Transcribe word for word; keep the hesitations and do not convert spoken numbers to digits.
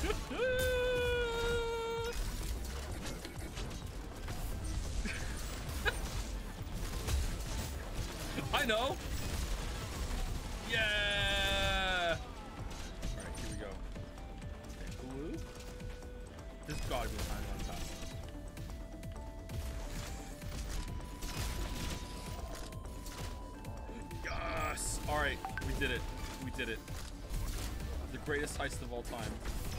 I know. Yeah. All right, here we go. Okay, blue. There's gotta be a time on top. Yes. All right, we did it. We did it. The greatest heist of all time.